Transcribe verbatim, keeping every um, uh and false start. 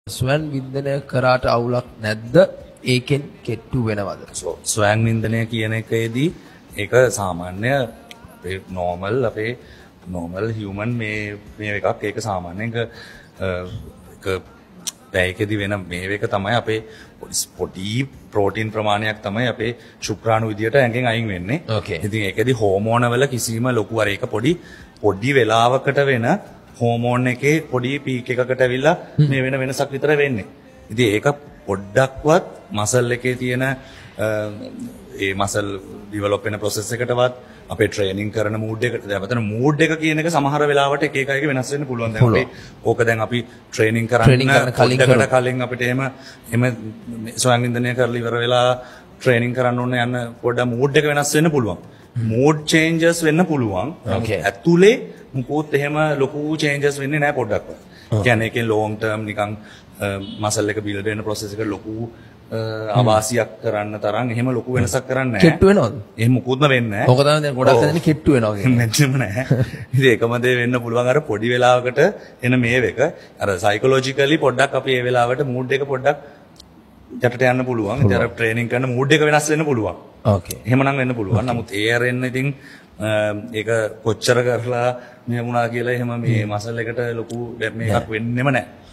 ස්වයන් වින්දනය කරාට අවුලක් නැද්ද? ඒකෙන් කෙට්ටු වෙනවද? ස්වයන් වින්දනය කියන එකේදී ඒක සාමාන්‍ය අපේ normal අපේ normal human මේ මේ එකක් ඒක සාමාන්‍යයෙන් ඒක පැයකදී වෙන මේ එක තමයි අපේ පොඩි ප්‍රෝටීන් ප්‍රමාණයක් තමයි අපේ ශුක්‍රාණු විදියට ඇඟෙන් අයින් වෙන්නේ. ඉතින් ඒකෙදී හෝමෝන වල කිසිම ලොකු අර ඒක පොඩි පොඩි වෙලාවකට වෙන හෝමෝන් එකේ පොඩි පීක් එකකට ඇවිල්ලා මේ වෙන වෙනසක් විතර වෙන්නේ. ඉතින් ඒක පොඩ්ඩක්වත් මසල් එකේ තියෙන ඒ මසල් ඩෙවලොප් වෙන process එකටවත් අපේ ට්‍රේනින් කරන මූඩ් එකට දැන් අතන මූඩ් එක කියන එක සමහර වෙලාවට එක එක අයගේ වෙනස් වෙන්න පුළුවන්. දැන් අපි ඕක දැන් අපි ට්‍රේනින් කරන්න කලින් කලින් අපිට එහෙම එහෙම ස්වයං වින්දනය කරලා ඉවර වෙලා ට්‍රේනින් කරන්න ඕන යන පොඩ්ඩක් මූඩ් එක වෙනස් වෙන්න පුළුවන්. මූඩ් චේන්ජස් වෙන්න පුළුවන්. ඇතුලේ මුකුත් එහෙම ලොකු චේන්ජස් වෙන්නේ නැහැ පොඩ්ඩක්වත්. කියන්නේ ඒකෙන් ලොන්ග් ටර්ම් නිකන් මසල් එක බිල්ඩ් වෙන process එක ලොකු ආවාසියක් කරන්න තරම් එහෙම ලොකු වෙනසක් කරන්නේ නැහැ. කෙට්ටු වෙනවද? එහෙම මුකුත්ම වෙන්නේ නැහැ. ඔක තමයි දැන් ගොඩක් දෙනෙක් කෙට්ටු වෙනවා කියන්නේ. නැත්නම් නැහැ. ඉතින් ඒකම දේ වෙන්න පුළුවන් අර පොඩි වෙලාවකට එන මේ එක අර සයිකොලොජිකලි පොඩ්ඩක් අපි ඒ වෙලාවට මූඩ් එක පොඩ්ඩක් යටට යන්න පුළුවන්. ඉතින් අර ට්‍රේනින් කරන මූඩ් එක වෙනස් වෙන්න පුළුවන්. ඕකේ. එහෙමනම් වෙන්න පුළුවන්. නමුත් ඒ ආරෙන්න ඉතින් ඒක කොච්චර කරලා මේ වුණා කියලා එහෙම මේ මසල් එකට ලොකු මේකක් වෙන්නෙම නැහැ.